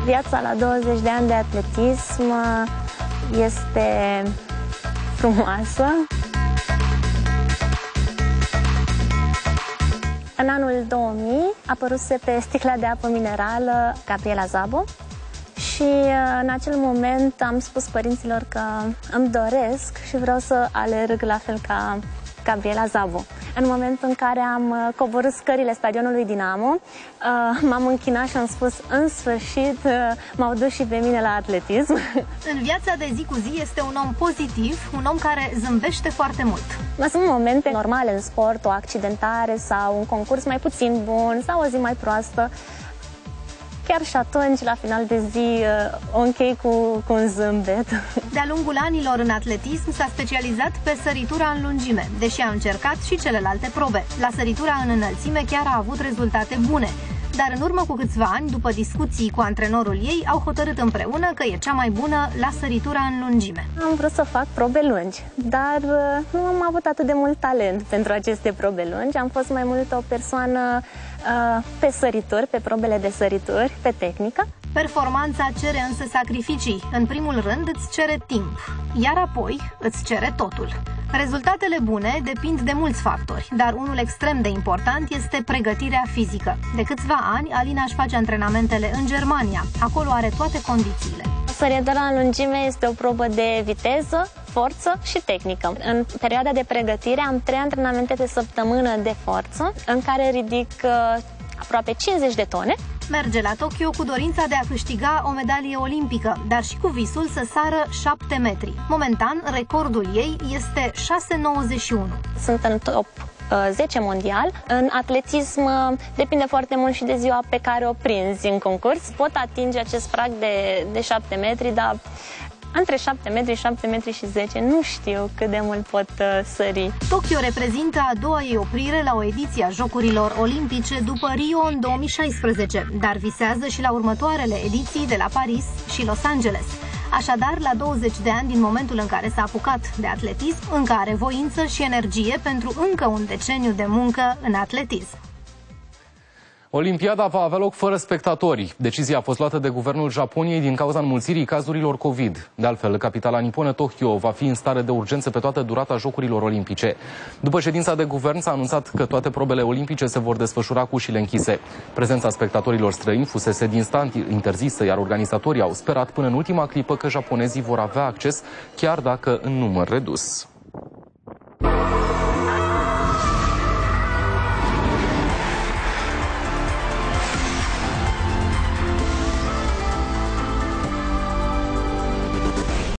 Viața la 20 de ani de atletism este frumoasă. În anul 2000 apăruse pe sticla de apă minerală Gabriela Szabo și în acel moment am spus părinților că îmi doresc și vreau să alerg la fel ca Gabriela Szabo. În momentul în care am coborât scările stadionului Dinamo, m-am închinat și am spus, în sfârșit, m-au dus și pe mine la atletism. În viața de zi cu zi este un om pozitiv, un om care zâmbește foarte mult. Sunt momente normale în sport, o accidentare sau un concurs mai puțin bun sau o zi mai proastă. Chiar și atunci, la final de zi, o închei cu un zâmbet. De-a lungul anilor în atletism s-a specializat pe săritura în lungime, deși a încercat și celelalte probe. La săritura în înălțime chiar a avut rezultate bune, dar în urmă cu câțiva ani, după discuții cu antrenorul ei, au hotărât împreună că e cea mai bună la săritura în lungime. Am vrut să fac probe lungi, dar nu am avut atât de mult talent pentru aceste probe lungi. Am fost mai mult o persoană pe sărituri, pe probele de sărituri, pe tehnică. Performanța cere însă sacrificii. În primul rând îți cere timp, iar apoi îți cere totul. Rezultatele bune depind de mulți factori, dar unul extrem de important este pregătirea fizică. De câțiva ani, Alina își face antrenamentele în Germania. Acolo are toate condițiile. Săritura în lungime este o probă de viteză, forță și tehnică. În perioada de pregătire am 3 antrenamente pe săptămână de forță, în care ridic aproape 50 de tone. Merge la Tokyo cu dorința de a câștiga o medalie olimpică, dar și cu visul să sară 7 metri. Momentan, recordul ei este 6,91. Sunt în top 10 mondial. În atletism depinde foarte mult și de ziua pe care o prinzi în concurs. Pot atinge acest prag de 7 metri, dar între 7 metri, 7 metri și 10, nu știu cât de mult pot sări. Tokyo reprezintă a doua ei oprire la o ediție a Jocurilor Olimpice după Rio în 2016, dar visează și la următoarele ediții de la Paris și Los Angeles. Așadar, la 20 de ani din momentul în care s-a apucat de atletism, încă are voință și energie pentru încă un deceniu de muncă în atletism. Olimpiada va avea loc fără spectatori. Decizia a fost luată de guvernul Japoniei din cauza înmulțirii cazurilor COVID. De altfel, capitala niponă Tokyo va fi în stare de urgență pe toată durata Jocurilor Olimpice. După ședința de guvern s-a anunțat că toate probele olimpice se vor desfășura cu ușile închise. Prezența spectatorilor străini fusese din start interzisă, iar organizatorii au sperat până în ultima clipă că japonezii vor avea acces, chiar dacă în număr redus.